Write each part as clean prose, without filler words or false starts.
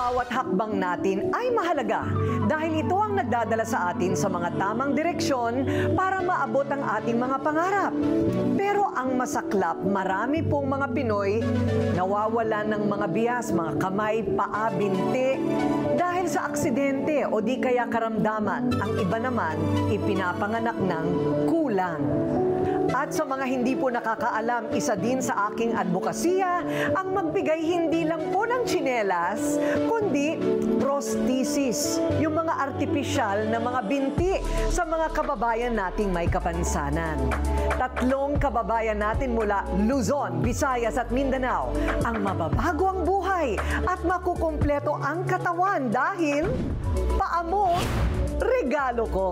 bawat hakbang natin ay mahalaga dahil ito ang nagdadala sa atin sa mga tamang direksyon para maabot ang ating mga pangarap. Pero ang masaklap, marami pong mga Pinoy nawawalan ng mga bihas, mga kamay, paa, binti dahil sa aksidente o di kaya karamdaman. Ang iba naman ipinapanganak ng kulang. At sa mga hindi po nakakaalam, isa din sa aking advokasya ang magbigay hindi lang po ng tsinelas, kundi prosthesis, yung mga artipisyal na mga binti sa mga kababayan nating may kapansanan. 3 kababayan natin mula Luzon, Visayas at Mindanao ang mababago ang buhay at makukumpleto ang katawan dahil paa mo, regalo ko.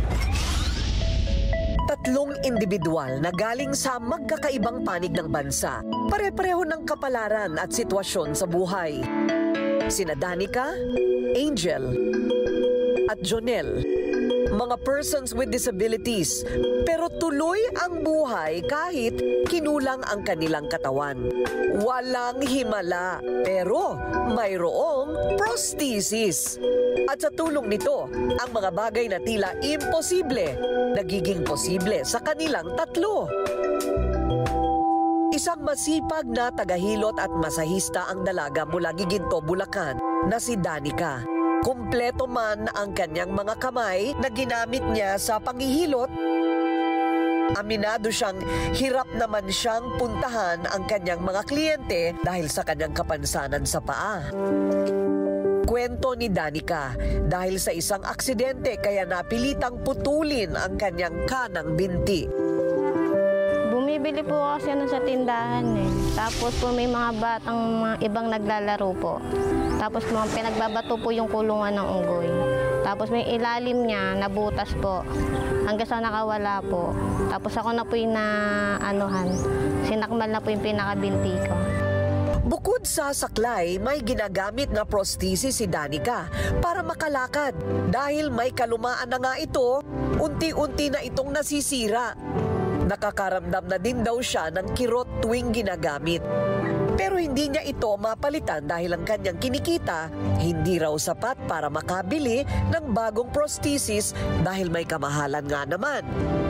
3 individual na galing sa magkakaibang panig ng bansa, pare-pareho ng kapalaran at sitwasyon sa buhay. Sina Danica, Angel, at Jonel, mga persons with disabilities, pero tuloy ang buhay kahit kinulang ang kanilang katawan. Walang himala, pero mayroong prosthesis. At sa tulong nito, ang mga bagay na tila imposible, nagiging posible sa kanilang 3. Isang masipag na tagahilot at masahista ang dalaga mula Giginto, Bulacan na si Danica. Kumpleto man ang kanyang mga kamay na ginamit niya sa panghihilot, aminado siyang hirap naman siyang puntahan ang kanyang mga kliyente dahil sa kanyang kapansanan sa paa. Kwento ni Danica, dahil sa isang aksidente kaya napilitang putulin ang kanyang kanang binti. Bumibili po kasi sa tindahan eh. Tapos po may mga batang mga ibang naglalaro po. Tapos po pinagbabato po yung kulungan ng unggoy. Tapos may ilalim niya, nabutas po. Hanggang sa nakawala po. Tapos ako na po yung sinakmal na po yung pinakabinti ko. Bukod sa saklay, may ginagamit na prosthesis si Danica para makalakad. Dahil may kalumaan na nga ito, unti-unti na itong nasisira. Nakakaramdam na din daw siya ng kirot tuwing ginagamit. Pero hindi niya ito mapalitan dahil ang kanyang kinikita hindi raw sapat para makabili ng bagong prosthesis dahil may kamahalan nga naman.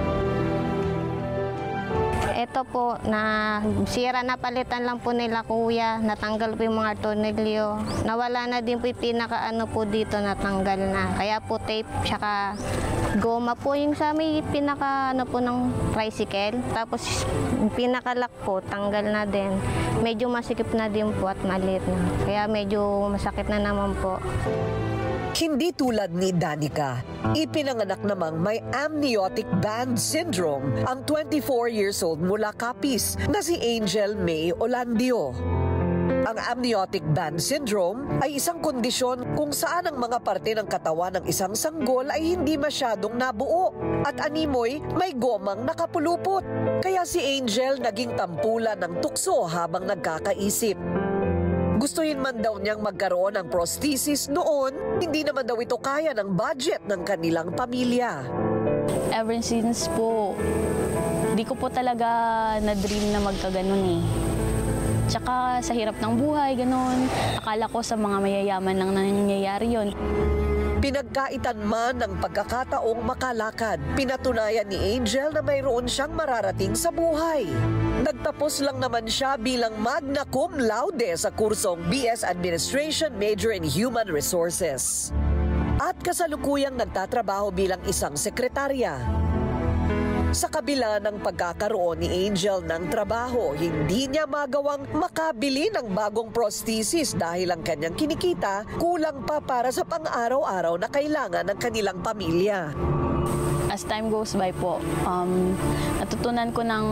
Ito po, sira na palitan lang po nila kuya, natanggal po yung mga tornilyo. Nawala na din po yung pinaka po dito, natanggal na. Kaya po tape, tsaka goma po yung sa may pinaka po ng tricycle. Tapos yung pinaka-lock po, tanggal na din. Medyo masikip na din po at maliit na. Kaya medyo masakit na naman po. Hindi tulad ni Danica, ipinanganak namang may amniotic band syndrome ang 24 years old mula Capiz na si Angel May Olandio. Ang amniotic band syndrome ay isang kondisyon kung saan ang mga parte ng katawan ng isang sanggol ay hindi masyadong nabuo at animoy may gomang nakapulupot. Kaya si Angel naging tampulan ng tukso habang nagkakaisip. Gustuhin man daw niyang magkaroon ng prosthesis noon, hindi naman daw ito kaya ng budget ng kanilang pamilya. Ever since po, di ko po talaga na-dream na magkaganon eh. Tsaka sa hirap ng buhay, ganon. Akala ko sa mga mayayaman lang nangyayari yon. Pinagkaitan man ng pagkakataong makalakad, pinatunayan ni Angel na mayroon siyang mararating sa buhay. Nagtapos lang naman siya bilang magna cum laude sa kursong BS Administration Major in Human Resources. At kasalukuyang nagtatrabaho bilang isang sekretarya. Sa kabila ng pagkakaroon ni Angel ng trabaho, hindi niya magawang makabili ng bagong prosthesis dahil ang kanyang kinikita kulang pa para sa pang-araw-araw na kailangan ng kanilang pamilya. As time goes by po, natutunan ko ng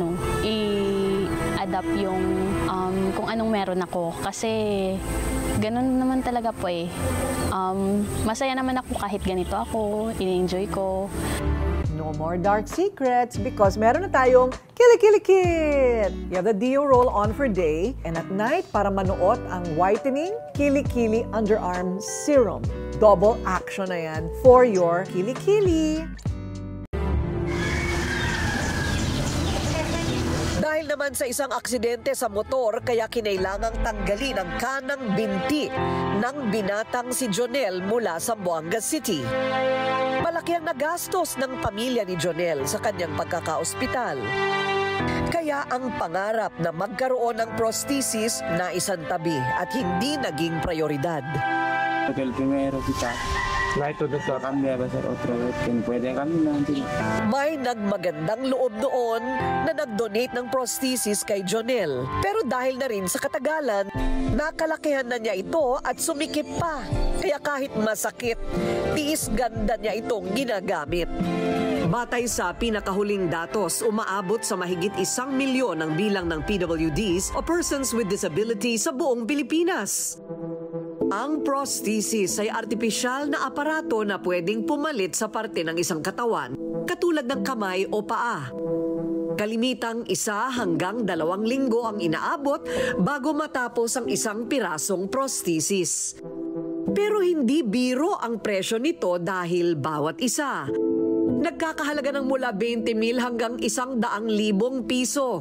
i-adapt yung kung anong meron ako. Kasi ganun naman talaga po eh. Masaya naman ako kahit ganito ako, in-enjoy ko. No more dark secrets because meron na tayong Kili-Kili Kit! You have the Deo roll-on for day and at night para manuot ang whitening Kili-Kili Underarm Serum. Double action na yan for your Kili-Kili! Dahil Dahil naman sa isang aksidente sa motor, kaya kinailangang tanggalin ang kanang binti ng binatang si Jonel mula sa Buanga City. Malaki ang nagastos ng pamilya ni Jonel sa kanyang pagkakaospital. Kaya ang pangarap na magkaroon ng prosthesis na isantabi at hindi naging prioridad. El primero kita. Na ito doktor kami ba sir otro vez kung pwede kami nanti. May nagmagandang loob noon na nag-donate ng prosthesis kay Jonel. Pero dahil na rin sa katagalan, nakalakihan na niya ito at sumikip pa. Kaya kahit masakit, tiis ganda niya itong ginagamit. Batay sa pinakahuling datos, umaabot sa mahigit 1 milyon ang bilang ng PWDs o persons with disability sa buong Pilipinas. Ang prosthesis ay artipisyal na aparato na pwedeng pumalit sa parte ng isang katawan, katulad ng kamay o paa. Kalimitang 1 hanggang 2 linggo ang inaabot bago matapos ang isang pirasong prosthesis. Pero hindi biro ang presyo nito dahil bawat isa nagkakahalaga ng mula 20,000 hanggang 100,000 piso.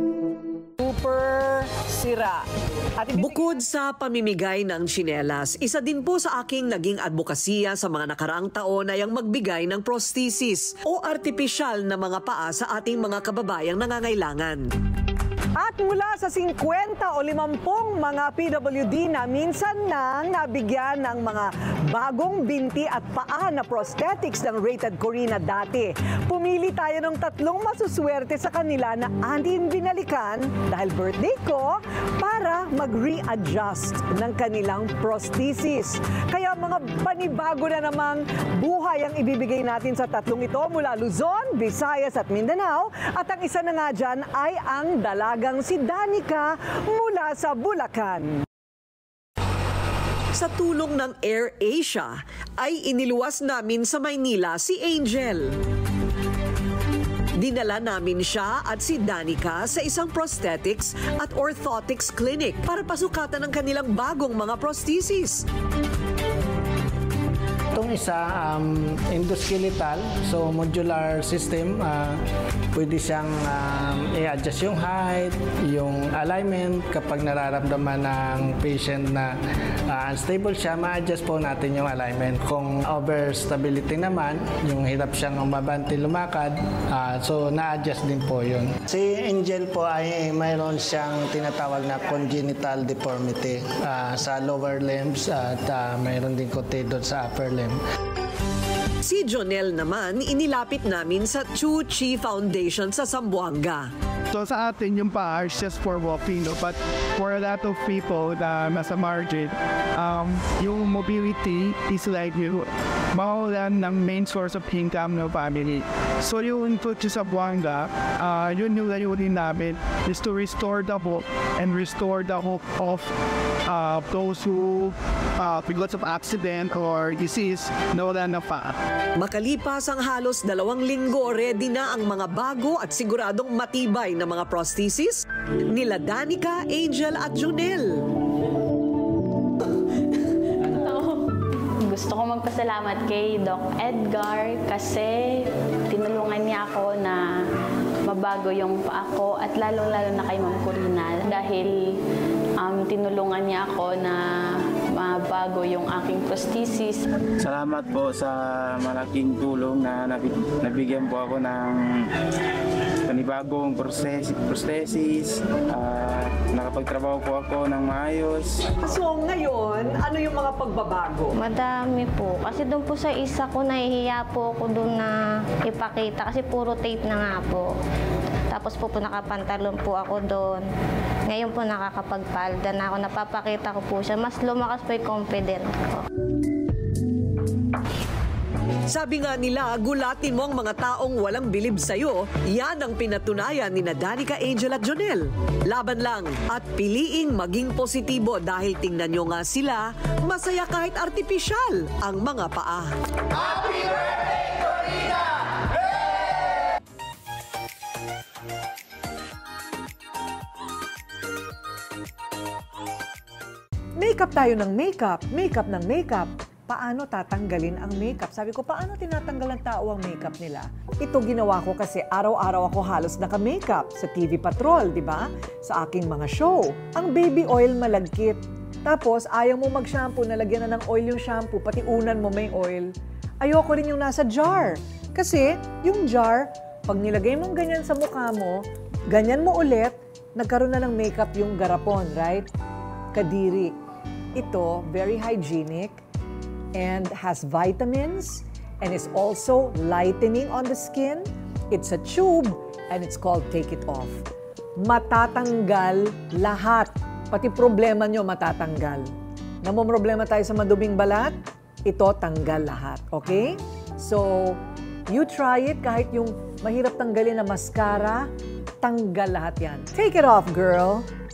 Super sira. Bukod sa pamimigay ng tsinelas, isa din po sa aking naging advokasya sa mga nakaraang taon ay ang magbigay ng prosthesis o artipisyal na mga paa sa ating mga kababayang nangangailangan. At mula sa 50 o 50 mga PWD na minsan nang nabigyan ng mga bagong binti at paa na prosthetics ng Rated Corina dati, pumili tayo ng 3 masuswerte sa kanila na ating binalikan dahil birthday ko para mag-readjust ng kanilang prosthesis. Kaya mga panibago na namang buhay ang ibibigay natin sa 3 ito mula Luzon, Visayas at Mindanao. At ang isa na nga dyan ay ang dalagang si Danica mula sa Bulacan. Sa tulong ng AirAsia ay iniluwas namin sa Maynila si Angel. Dinala namin siya at si Danica sa isang prosthetics at orthotics clinic para pasukatan ang kanilang bagong mga prosthesis. Itong isa, endoskeletal, so modular system, pwede siyang i-adjust yung height, yung alignment. Kapag nararamdaman ng patient na unstable siya, ma-adjust po natin yung alignment. Kung overstability naman, yung hirap siyang umabante lumakad, so na-adjust din po yun. Si Angel po ay mayroon siyang tinatawag na congenital deformity sa lower limbs at mayroon din konti doon sa upper limb. Si Jonel naman, inilapit namin sa Chu Chi Foundation sa Zamboanga. So sa atin, yung paa is just for walking, no? But for a lot of people na nasa margin, yung mobility is like yung mawalan ng main source of income ng family. So yung input sa Zamboanga, yun yung layunin namin is to restore the hope and restore the hope of those who because of accident or disease nawalan ng paa. Makalipas ang halos 2 linggo, ready na ang mga bago at siguradong matibay na mga prosthesis nila Danica, Angel at Jonel. Gusto ko magpasalamat kay Doc Edgar kasi tinulungan niya ako na mabago yung paa ko at lalong-lalo na kay Ma'am Corina dahil tinulungan niya ako na mabago yung aking prosthesis. Salamat po sa malaking tulong na nabigyan po ako ng panibagong prosthesis. Nakapagtrabaho po ako ng maayos. So ngayon, ano yung mga pagbabago? Madami po. Kasi doon po sa isa ko, nahihiya po ako doon na ipakita kasi puro tape na nga po. Tapos po nakapantalon po ako doon. Ngayon po nakakapagpalda na ako. Napapakita ko po siya. Mas lumakas po yung confidence ko. Sabi nga nila, gulatin mo ang mga taong walang bilib sa'yo. Yan ang pinatunayan ni Danica, Angel at Jonel. Laban lang at piliing maging positibo dahil tingnan nyo nga sila, masaya kahit artipisyal ang mga paa. Happy birthday, Corina! Makeup tayo ng makeup, makeup ng makeup. paano tatanggalin ang makeup. Sabi ko, paano tinatanggal ng tao ang makeup nila? Ito ginawa ko kasi araw-araw ako halos naka-makeup sa TV Patrol, di ba? Sa aking mga show. Ang baby oil malagkit. Tapos, ayaw mo mag-shampoo, nalagyan na ng oil yung shampoo, pati unan mo may oil. Ayoko rin yung nasa jar. Kasi, yung jar, pag nilagay mong ganyan sa mukha mo, ganyan mo ulit, nagkaroon na ng makeup yung garapon, right? Kadiri. Ito, very hygienic and has vitamins and is also lightening on the skin. It's a tube and it's called Take It Off. Matatanggal lahat. Pati problema nyo matatanggal. Namomroblema tayo sa maduming balat, ito tanggal lahat. Okay? So, you try it kahit yung mahirap tanggalin na mascara, tanggal lahat yan. Take it off, girl!